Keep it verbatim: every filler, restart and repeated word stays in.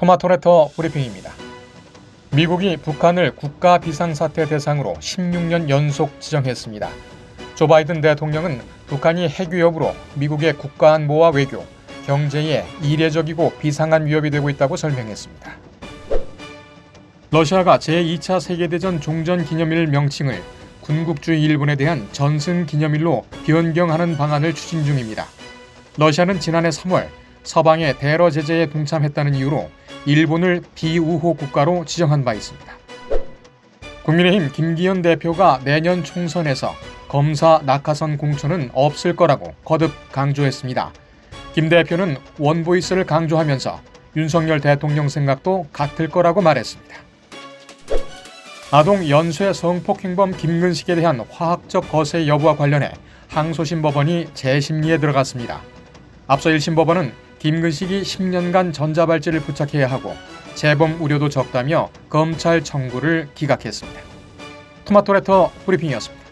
토마토레터 브리핑입니다. 미국이 북한을 국가 비상사태 대상으로 십육 년 연속 지정했습니다. 조 바이든 대통령은 북한이 핵위협으로 미국의 국가안보와 외교, 경제에 이례적이고 비상한 위협이 되고 있다고 설명했습니다. 러시아가 제이 차 세계대전 종전기념일 명칭을 군국주의 일본에 대한 전승기념일로 변경하는 방안을 추진 중입니다. 러시아는 지난해 삼월 서방의 대러 제재에 동참했다는 이유로 일본을 비우호 국가로 지정한 바 있습니다. 국민의힘 김기현 대표가 내년 총선에서 검사 낙하산 공천은 없을 거라고 거듭 강조했습니다. 김 대표는 원보이스를 강조하면서 윤석열 대통령 생각도 같을 거라고 말했습니다. 아동 연쇄 성폭행범 김근식에 대한 화학적 거세 여부와 관련해 항소심 법원이 재심리에 들어갔습니다. 앞서 일 심 법원은 김근식이 십 년간 전자발찌를 부착해야 하고 재범 우려도 적다며 검찰 청구를 기각했습니다. 토마토레터 브리핑이었습니다.